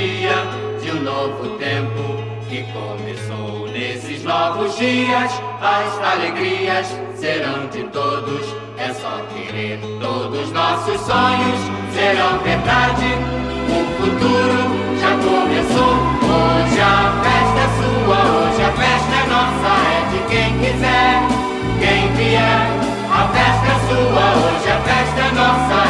dia de um novo tempo que começou nesses novos dias. As alegrias serão de todos, é só querer. Todos nossos sonhos serão verdade. O futuro já começou. Hoje a festa é sua, hoje a festa é nossa. É de quem quiser, quem vier. A festa é sua, hoje a festa é nossa.